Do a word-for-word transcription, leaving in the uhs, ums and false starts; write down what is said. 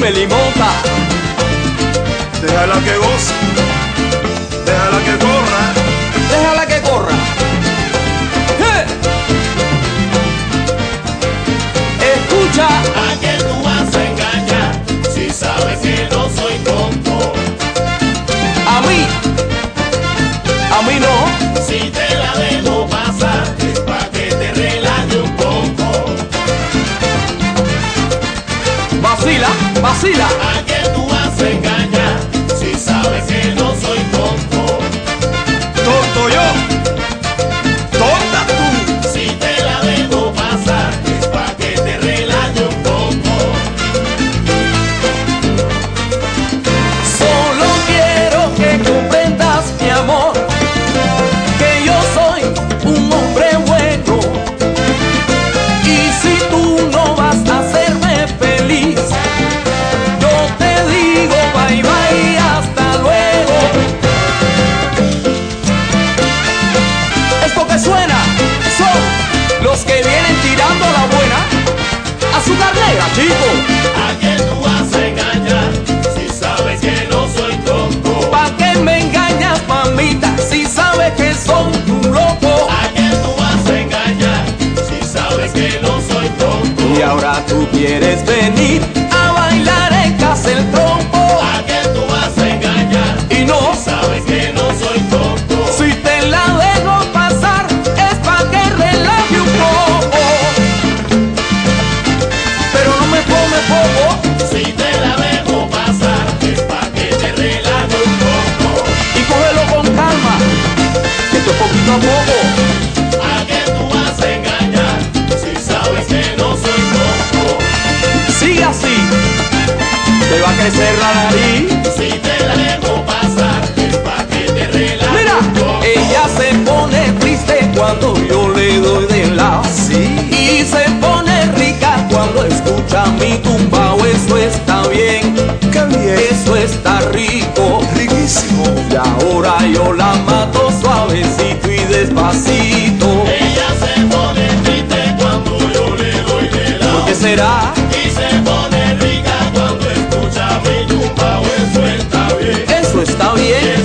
Melimota. Déjala que goce, déjala que corra, déjala que corra. ¡Eh! Escucha. ¿A quién tú vas a engañar si sabes que no soy tonto? A mí, a mí no. Si te la dejo pasar es pa' que te relaje un poco. Vacila, vacila. ¿A quién tú vas a engañar si sabes que no soy tonto? tonto yo, tonta tú. Si te la dejo pasar es pa' que te relaje un poco. Solo quiero que comprendas, mi amor, que yo soy un hombre bueno. Y si tú no vas a hacerme feliz, yo te digo bye bye, hasta luego. Esto que suena son los que vienen tirando la buena. Azúcar negra, chico. ¿A quién tú vas a engañar si sabes que no soy tonto? ¿Pa' qué me engañas, mamita, si sabes que soy un loco? ¿A quién tú vas a engañar si sabes que no soy tonto? Y ahora tú quieres venir a bailar en casa el trompo. ¿A quién tú vas a engañar Y no, si sabes que no soy tonto? si te la dejo pasar es pa' que relaje un poco. Pero no me come poco. Si te la dejo pasar es pa' que te relaje un poco. Y cógelo con calma, que esto es poquito a poco. ¿A quién tú vas a engañar si sabes que no soy tonto? Sigue así, te va a crecer la nariz. Si te la dejo pasar es pa' que te relaje Mira, un poco. ella se pone triste cuando yo le doy de lado. Sí, Y se pone rica cuando escucha mi tumbao. Eso está bien, qué bien, eso está rico. riquísimo. Y ahora yo la mato suavecito y despacito. Ella se pone triste cuando yo le doy de lado. ¿Por qué será? Y se pone rica cuando escucha mi tumbao. Eso está bien. Eso está bien.